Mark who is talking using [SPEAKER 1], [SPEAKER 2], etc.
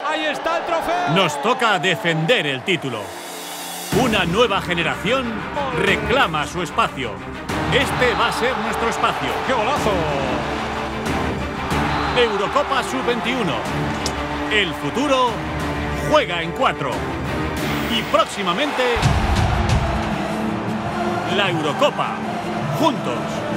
[SPEAKER 1] ¡Ahí está el trofeo!
[SPEAKER 2] Nos toca defender el título. Una nueva generación reclama su espacio. Este va a ser nuestro espacio.
[SPEAKER 1] ¡Qué golazo!
[SPEAKER 2] Eurocopa Sub-21. El futuro juega en 4. Y próximamente la Eurocopa. Juntos.